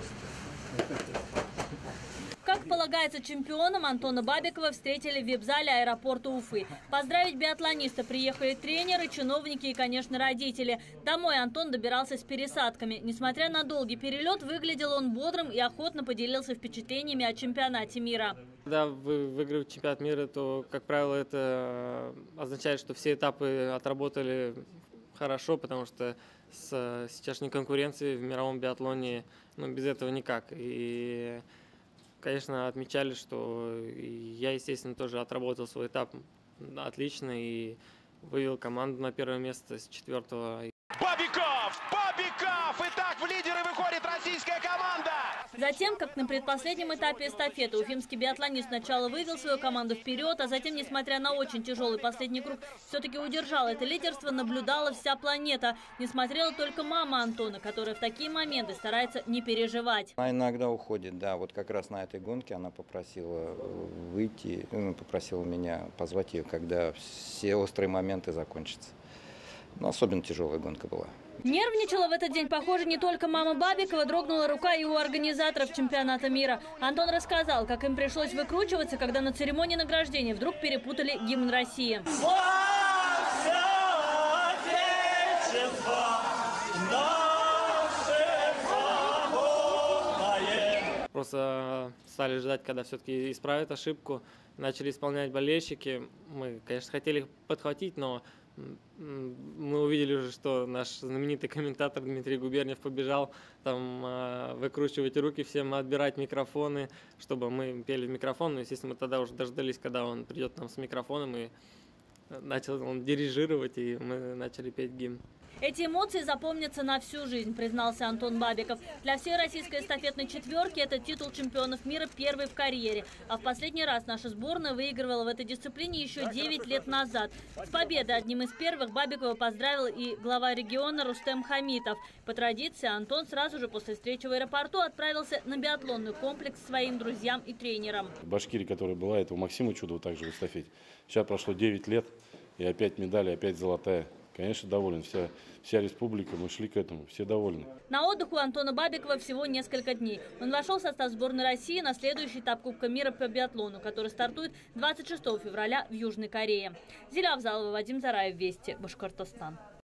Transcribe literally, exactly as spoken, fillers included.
Как полагается чемпионам, Антона Бабикова встретили в вип-зале аэропорта Уфы. Поздравить биатлониста приехали тренеры, чиновники и, конечно, родители. Домой Антон добирался с пересадками. Несмотря на долгий перелет, выглядел он бодрым и охотно поделился впечатлениями о чемпионате мира. Когда вы выигрываете чемпионат мира, то, как правило, это означает, что все этапы отработали хорошо, потому что с сейчасшней конкуренцией в мировом биатлоне, ну, без этого никак. И, конечно, отмечали, что я, естественно, тоже отработал свой этап отлично и вывел команду на первое место с четвертого. Бабиков! Бабиков! Итак, в лидеры выходит российская команда! Затем, как на предпоследнем этапе эстафеты, уфимский биатлонист сначала вывел свою команду вперед, а затем, несмотря на очень тяжелый последний круг, все-таки удержал это лидерство, наблюдала вся планета. Не смотрела только мама Антона, которая в такие моменты старается не переживать. Она иногда уходит, да. Вот как раз на этой гонке она попросила выйти, попросила меня позвать ее, когда все острые моменты закончатся. Но особенно тяжелая гонка была. Нервничала в этот день, похоже, не только мама Бабикова, дрогнула рука и у организаторов чемпионата мира. Антон рассказал, как им пришлось выкручиваться, когда на церемонии награждения вдруг перепутали гимн России. Просто стали ждать, когда все-таки исправят ошибку. Начали исполнять болельщики. Мы, конечно, хотели их подхватить, но мы увидели уже, что наш знаменитый комментатор Дмитрий Губерниев побежал там э, выкручивать руки всем, отбирать микрофоны, чтобы мы пели в микрофон. Но, естественно, мы тогда уже дождались, когда он придет нам с микрофоном, и начал он дирижировать, и мы начали петь гимн. Эти эмоции запомнятся на всю жизнь, признался Антон Бабиков. Для всей российской эстафетной четверки это титул чемпионов мира первый в карьере. А в последний раз наша сборная выигрывала в этой дисциплине еще девять лет назад. С победой одним из первых Бабикова поздравил и глава региона Рустем Хамитов. По традиции Антон сразу же после встречи в аэропорту отправился на биатлонный комплекс к своим друзьям и тренерам. В Башкирии, которая была, этого Максима Чудова также в эстафете. Сейчас прошло девять лет, и опять медаль, опять золотая. Конечно, доволен. Вся, вся республика, мы шли к этому, все довольны. На отдых у Антона Бабикова всего несколько дней. Он вошел в состав сборной России на следующий этап Кубка мира по биатлону, который стартует двадцать шестого февраля в Южной Корее. Зиля Авзалова, Вадим Зараев, Вести, Башкортостан.